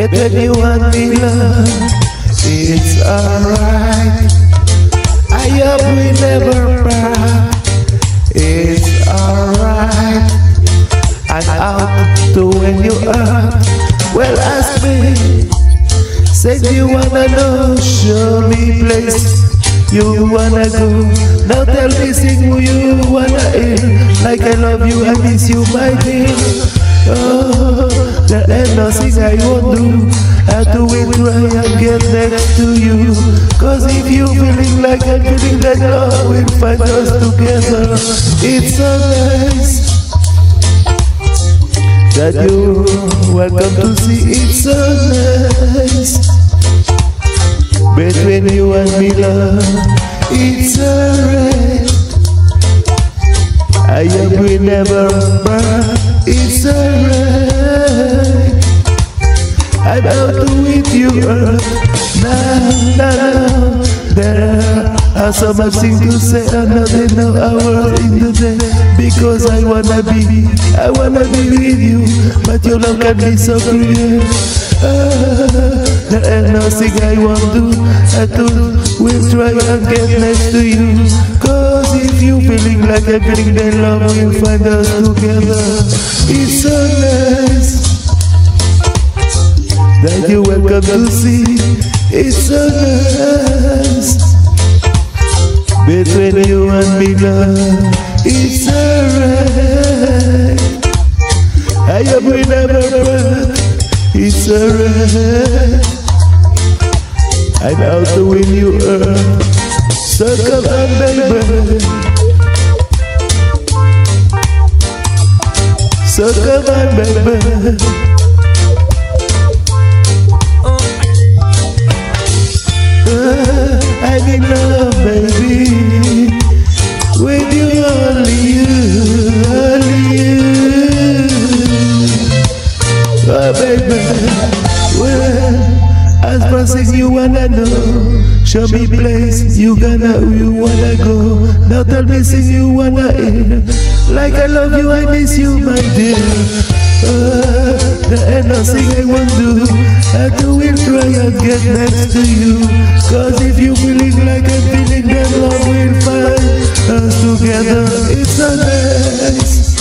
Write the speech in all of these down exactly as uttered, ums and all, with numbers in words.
But when you want me love, it's alright. I hope we never part. It's alright. And out to when you are. Well, ask me. Said you wanna know, show me place you wanna go. Now tell me, sing who you wanna hear. Like I love you, I miss you, my dear. Oh, there ain't nothing I won't do. I do it right and get next to you. Cause if you feeling like I'm feeling, that love will find us together. It's so nice that you're welcome to see. It's so nice between you and me, love. It's alright. I hope we never part. It's alright. I'm out to with you, girl. Now, now, there are so much things to say, another no hour in the day. Because I wanna be, I wanna be with you, but your love can be so cruel. Ah, there ain't nothing I won't do. I do, we'll try and get next to you. Cause if you feeling like I'm feeling, then love will find us together. It's so nice that you're welcome to see. It's so nice between you and me, love. It's alright. I hope we never part. It's alright. I'm out to win you, earth. So come on, baby. So come on, baby. Uh, I'm in love, baby, with you, only you, only you. Oh, baby, well, as process you wanna know, show me place you gonna, you wanna go. Now tell me things you wanna hear. Like I love you, I miss you, my dear. Uh, there ain't nothing I won't do. I do will try and get next to you. Cause if you feeling like I'm feeling, then love will find us together. It's so nice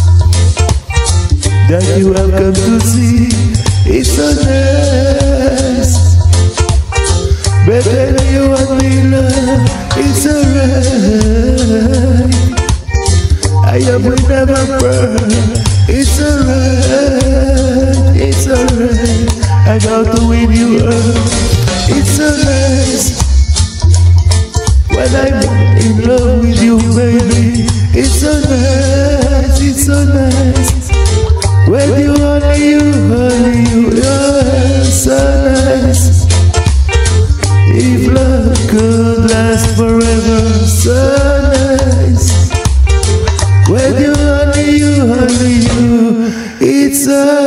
that you have come to see. It's so nice. But when you want me, love, it's alright. I hope we never part. It's alright, it's alright. I'm out to win you up. It's so nice when I'm in love with you, baby. It's so nice, it's so nice when you, only you, only you. You're so nice. If love could last forever, so nice when you, only you, only you. It's a